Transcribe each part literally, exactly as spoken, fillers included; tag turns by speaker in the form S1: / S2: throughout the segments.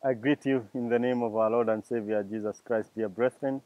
S1: I greet you in the name of our Lord and Savior Jesus Christ, dear brethren,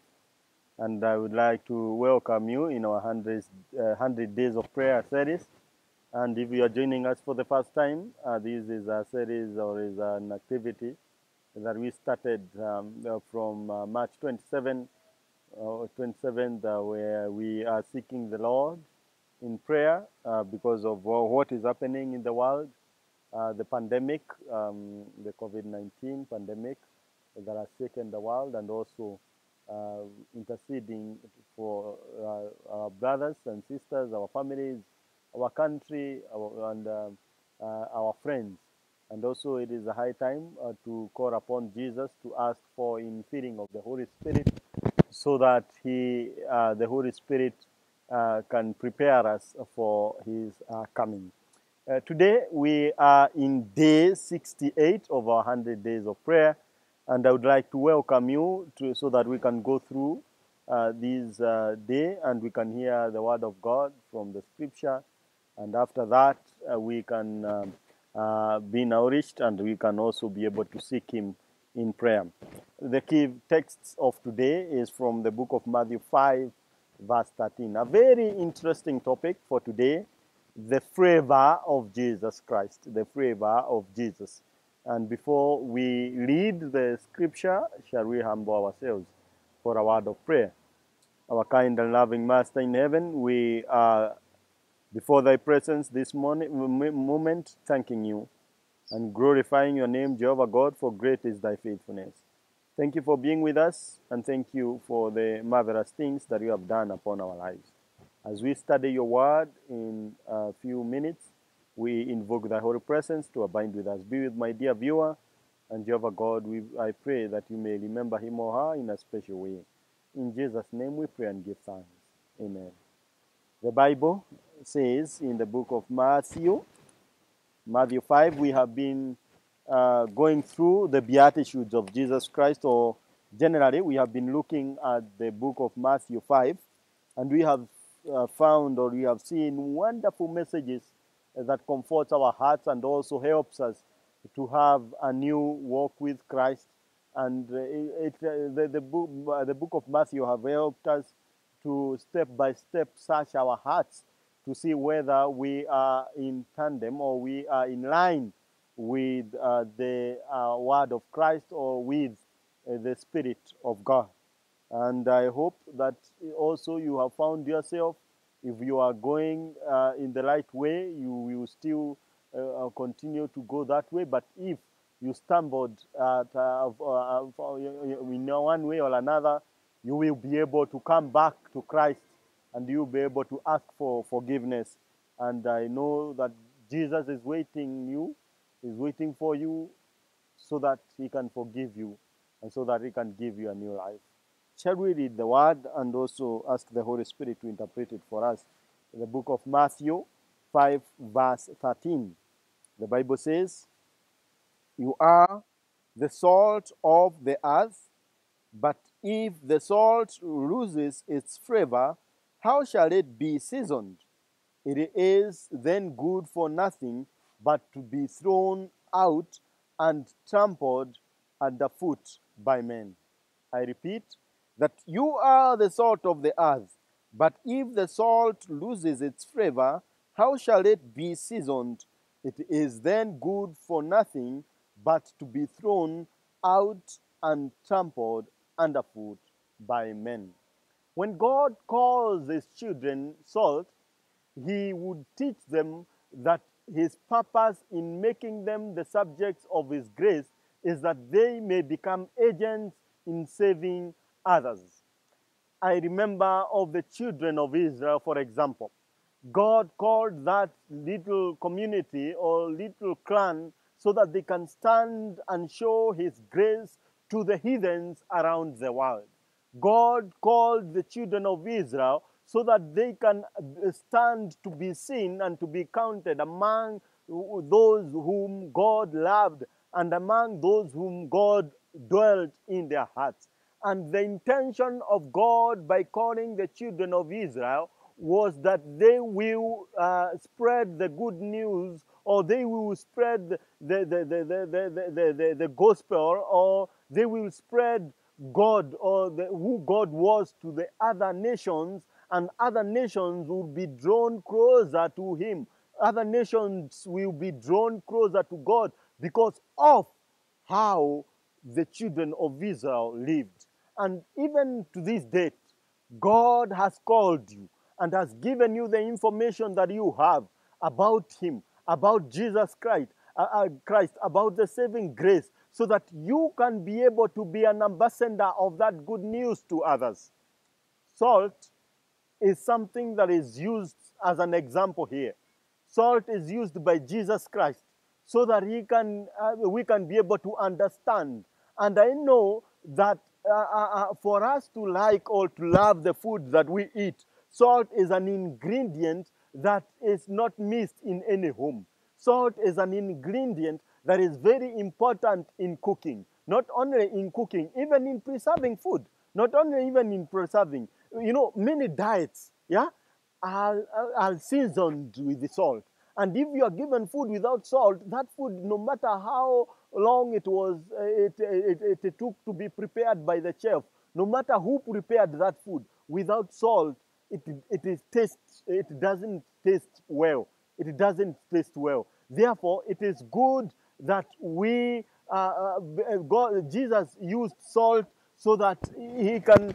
S1: and I would like to welcome you in our one hundred, uh, one hundred Days of Prayer series. And if you are joining us for the first time, uh, this is a series or is an activity that we started um, uh, from uh, March twenty-seventh, uh, twenty-seventh uh, where we are seeking the Lord in prayer uh, because of uh, what is happening in the world, uh, the pandemic, um, the COVID nineteen pandemic that has shaken the world, and also uh, interceding for uh, our brothers and sisters, our families, our country, our, and uh, uh, our friends. And also, it is a high time uh, to call upon Jesus to ask for infilling of the Holy Spirit, so that He, uh, the Holy Spirit, uh, can prepare us for His uh, coming. Uh, today we are in day sixty-eight of our one hundred days of prayer, and I would like to welcome you to, so that we can go through uh, this uh, day and we can hear the word of God from the scripture, and after that uh, we can um, uh, be nourished and we can also be able to seek Him in prayer. The key texts of today is from the book of Matthew five, verse thirteen. A very interesting topic for today: the flavor of Jesus Christ, the flavor of Jesus. And before we read the scripture, shall we humble ourselves for a word of prayer? Our kind and loving Master in heaven, we are before thy presence this morning, moment, thanking you and glorifying your name, Jehovah God, for great is thy faithfulness. Thank you for being with us, and thank you for the marvelous things that you have done upon our lives. As we study your word in a few minutes, we invoke thy holy presence to abide with us. Be with my dear viewer, and Jehovah God, we, I pray that you may remember him or her in a special way. In Jesus' name we pray and give thanks. Amen. The Bible says in the book of Matthew, Matthew five, we have been uh, going through the Beatitudes of Jesus Christ, or generally, we have been looking at the book of Matthew five, and we have uh, found or we have seen wonderful messages that comforts our hearts and also helps us to have a new walk with Christ. And uh, it, uh, the, the, book, uh, the book of Matthew have helped us to step by step search our hearts to see whether we are in tandem or we are in line with uh, the uh, word of Christ or with uh, the Spirit of God. And I hope that also you have found yourself, if you are going uh, in the right way, you will still uh, continue to go that way. But if you stumbled at, uh, uh, in one way or another, you will be able to come back to Christ and you'll be able to ask for forgiveness. And I know that Jesus is waiting you, is waiting for you so that he can forgive you and so that he can give you a new life. Shall we read the word and also ask the Holy Spirit to interpret it for us? In the book of Matthew five, verse thirteen, the Bible says, "You are the salt of the earth, but if the salt loses its flavor, how shall it be seasoned? It is then good for nothing but to be thrown out and trampled underfoot by men." I repeat, that you are the salt of the earth, but if the salt loses its flavor, how shall it be seasoned? It is then good for nothing but to be thrown out and trampled underfoot by men. When God calls his children salt, he would teach them that his purpose in making them the subjects of his grace is that they may become agents in saving others. I remember of the children of Israel, for example. God called that little community or little clan so that they can stand and show his grace to the heathens around the world. God called the children of Israel so that they can stand to be seen and to be counted among those whom God loved and among those whom God dwelt in their hearts. And the intention of God by calling the children of Israel was that they will uh, spread the good news, or they will spread the, the, the, the, the, the, the, the gospel, or they will spread God, or the, who God was, to the other nations, and other nations will be drawn closer to him. Other nations will be drawn closer to God because of how the children of Israel lived. And even to this date, God has called you and has given you the information that you have about him, about Jesus Christ, uh, uh, Christ, about the saving grace, so that you can be able to be an ambassador of that good news to others. Salt is something that is used as an example here. Salt is used by Jesus Christ so that he can, uh, we can be able to understand. And I know that uh, uh, for us to like or to love the food that we eat, salt is an ingredient that is not missed in any home. Salt is an ingredient that is very important in cooking. Not only in cooking, even in preserving food. Not only even in preserving. You know, many diets, yeah, are, are seasoned with the salt. And if you are given food without salt, that food, no matter how long it was, uh, it, it, it, it took to be prepared by the chef, no matter who prepared that food, without salt, it, it, is taste, it doesn't taste well. It doesn't taste well. Therefore, it is good that we, uh, uh, God, Jesus used salt so that he can,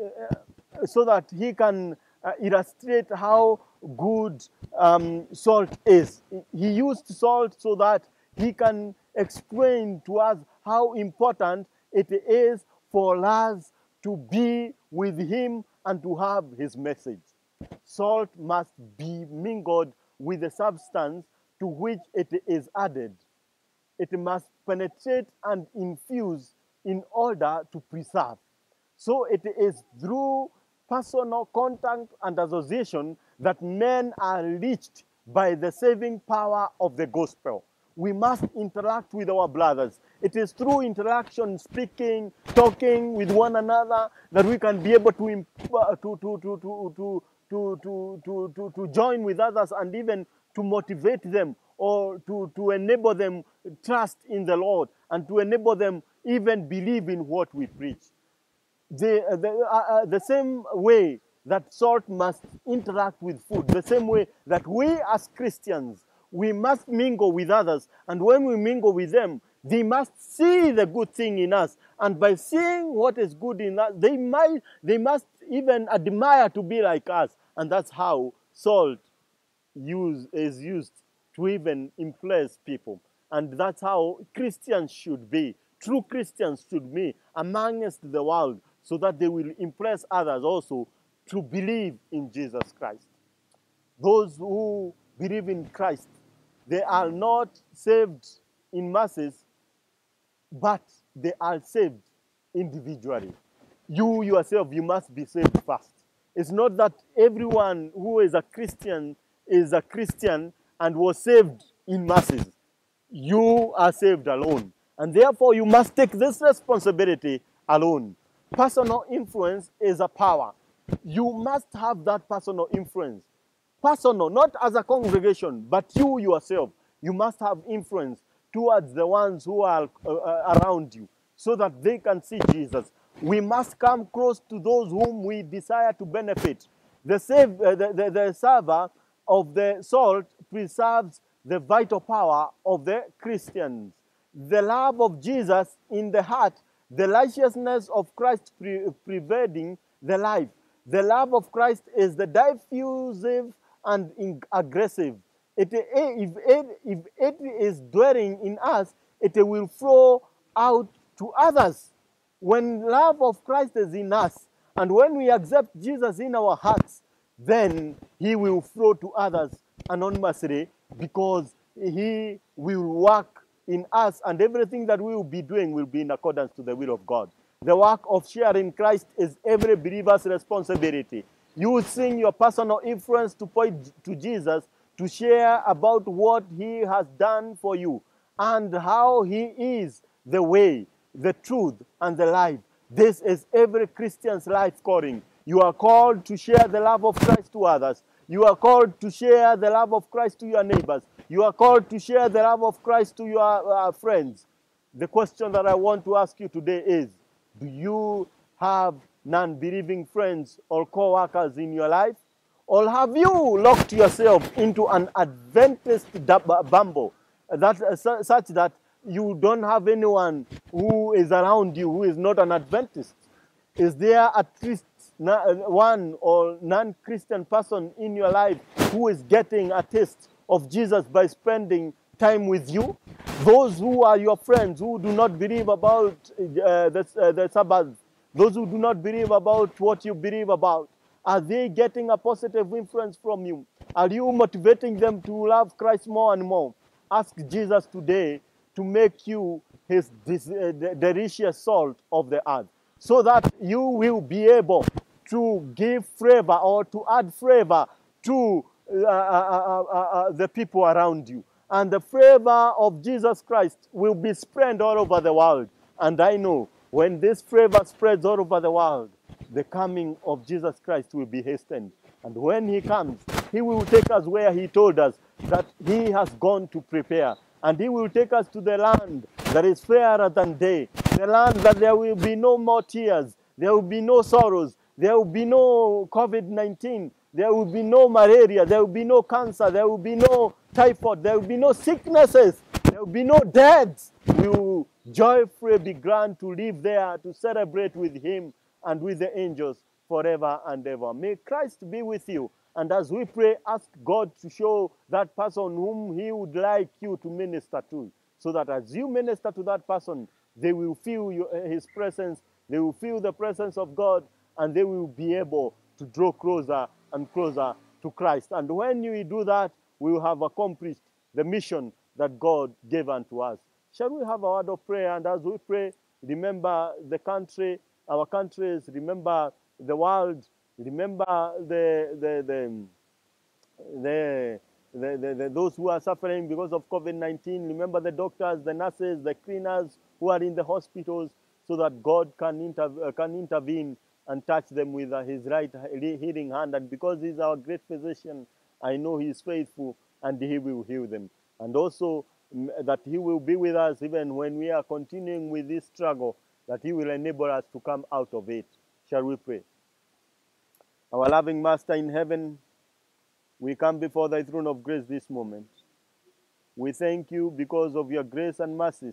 S1: uh, so that he can uh, illustrate how good um, salt is. He used salt so that he can explain to us how important it is for us to be with him and to have his message. Salt must be mingled with the substance to which it is added. It must penetrate and infuse in order to preserve. So it is through personal contact and association that men are reached by the saving power of the gospel. We must interact with our brothers. It is through interaction, speaking, talking with one another, that we can be able to, uh, to, to, to, to, to, to, to, to, to, to join with others and even to motivate them, or to, to enable them trust in the Lord, and to enable them even believe in what we preach. The, the, uh, uh, the same way that salt must interact with food, the same way that we as Christians, we must mingle with others. And when we mingle with them, they must see the good thing in us. And by seeing what is good in us, they, might, they must even admire to be like us. And that's how salt use, is used to even impress people. And that's how Christians should be. True Christians should be amongst the world, so that they will impress others also to believe in Jesus Christ. Those who believe in Christ, they are not saved in masses, but they are saved individually. You yourself, you must be saved first. It's not that everyone who is a Christian is a Christian and was saved in masses. You are saved alone. And therefore, you must take this responsibility alone. Personal influence is a power. You must have that personal influence. Personal, not as a congregation, but you yourself. You must have influence towards the ones who are uh, around you, so that they can see Jesus. We must come close to those whom we desire to benefit. The, save, uh, the, the, the server of the salt preserves the vital power of the Christians. The love of Jesus in the heart, the righteousness of Christ pre pervading the life. The love of Christ is the diffusive and aggressive. It, if, it, if it is dwelling in us, it will flow out to others. When love of Christ is in us, and when we accept Jesus in our hearts, then he will flow to others anonymously, because he will work in us, and everything that we will be doing will be in accordance to the will of God. The work of sharing Christ is every believer's responsibility. You sing your personal influence to point to Jesus, to share about what he has done for you and how he is the way, the truth, and the life. This is every Christian's life calling. You are called to share the love of Christ to others. You are called to share the love of Christ to your neighbors. You are called to share the love of Christ to your uh, friends. The question that I want to ask you today is, do you have non-believing friends or co-workers in your life? Or have you locked yourself into an Adventist bubble that, uh, such that you don't have anyone who is around you who is not an Adventist? Is there at least one or non-Christian person in your life who is getting a taste of Jesus by spending time with you? Those who are your friends who do not believe about uh, the, uh, the Sabbath, those who do not believe about what you believe about, are they getting a positive influence from you? Are you motivating them to love Christ more and more? Ask Jesus today to make you his uh, delicious salt of the earth, so that you will be able to give flavor or to add flavor to uh, uh, uh, uh, uh, the people around you. And the flavor of Jesus Christ will be spread all over the world. And I know when this flavor spreads all over the world, the coming of Jesus Christ will be hastened. And when he comes, he will take us where he told us that he has gone to prepare. And he will take us to the land that is fairer than day, the land that there will be no more tears, there will be no sorrows, there will be no COVID nineteen, there will be no malaria, there will be no cancer, there will be no typhoid, there will be no sicknesses, there will be no deaths. We will joyfully be glad to live there, to celebrate with him and with the angels forever and ever. May Christ be with you. And as we pray, ask God to show that person whom he would like you to minister to, so that as you minister to that person, they will feel your, his presence, they will feel the presence of God, and they will be able to draw closer and closer to Christ. And when you do that, we will have accomplished the mission that God gave unto us. Shall we have a word of prayer? And as we pray, remember the country, our countries, remember the world, remember the, the, the, the, the, the, the, those who are suffering because of COVID nineteen. Remember the doctors, the nurses, the cleaners who are in the hospitals, so that God can, inter can intervene and touch them with his right healing hand. And because he's our great physician, I know he is faithful and he will heal them. And also that he will be with us even when we are continuing with this struggle, that he will enable us to come out of it. Shall we pray? Our loving Master in heaven, we come before thy throne of grace this moment. We thank you because of your grace and mercies,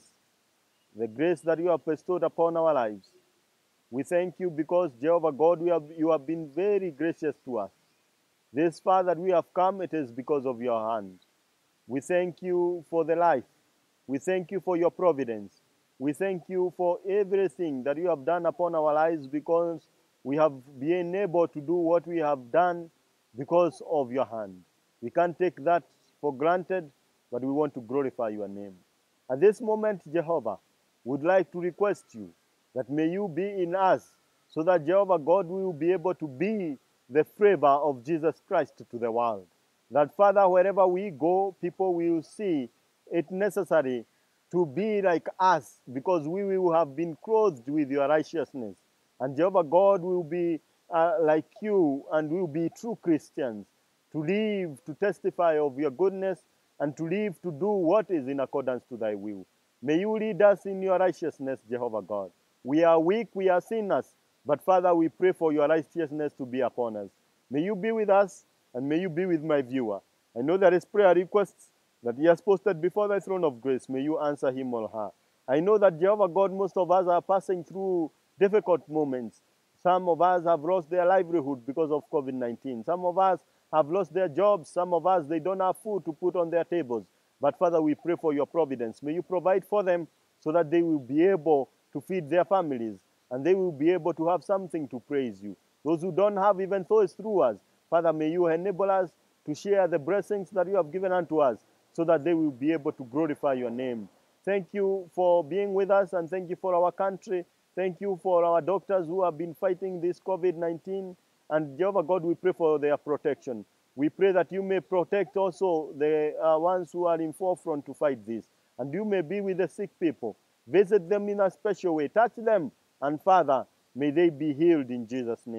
S1: the grace that you have bestowed upon our lives. We thank you because, Jehovah God, we have, you have been very gracious to us. This far that we have come, it is because of your hand. We thank you for the life. We thank you for your providence. We thank you for everything that you have done upon our lives, because we have been able to do what we have done because of your hand. We can't take that for granted, but we want to glorify your name. At this moment, Jehovah, would like to request you that may you be in us, so that Jehovah God will be able to be the flavor of Jesus Christ to the world. That, Father, wherever we go, people will see it necessary to be like us, because we will have been clothed with your righteousness. And Jehovah God will be uh, like you, and will be true Christians, to live, to testify of your goodness, and to live to do what is in accordance to thy will. May you lead us in your righteousness, Jehovah God. We are weak, we are sinners, but Father, we pray for your righteousness to be upon us. May you be with us, and may you be with my viewer. I know there is prayer requests that he has posted before the throne of grace. May you answer him or her. I know that, Jehovah God, most of us are passing through difficult moments. Some of us have lost their livelihood because of COVID nineteen. Some of us have lost their jobs. Some of us, they don't have food to put on their tables. But Father, we pray for your providence. May you provide for them so that they will be able to feed their families, and they will be able to have something to praise you. Those who don't have, even though it's through us, Father, may you enable us to share the blessings that you have given unto us, so that they will be able to glorify your name. Thank you for being with us, and thank you for our country. Thank you for our doctors who have been fighting this COVID nineteen. And Jehovah God, we pray for their protection. We pray that you may protect also the uh, ones who are in forefront to fight this. And you may be with the sick people. Visit them in a special way. Touch them. And Father, may they be healed in Jesus' name.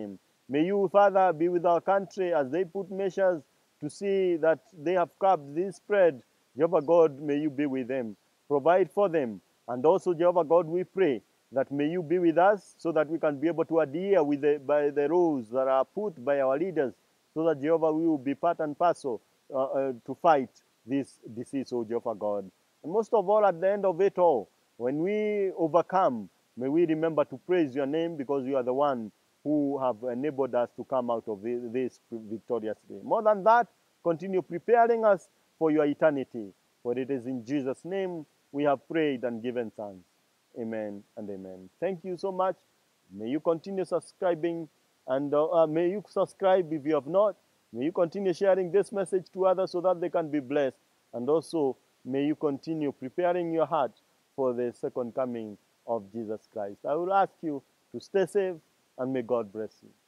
S1: May you, Father, be with our country as they put measures to see that they have curbed this spread. Jehovah God, may you be with them. Provide for them. And also, Jehovah God, we pray that may you be with us so that we can be able to adhere with the, by the rules that are put by our leaders, so that, Jehovah, we will be part and parcel uh, uh, to fight this disease, oh Jehovah God. And most of all, at the end of it all, when we overcome, may we remember to praise your name, because you are the one who have enabled us to come out of this victoriously. More than that, continue preparing us for your eternity. For it is in Jesus' name we have prayed and given thanks. Amen and amen. Thank you so much. May you continue subscribing, and uh, uh, may you subscribe if you have not. May you continue sharing this message to others so that they can be blessed. And also, may you continue preparing your heart for the second coming of Jesus Christ. I will ask you to stay safe, and may God bless you.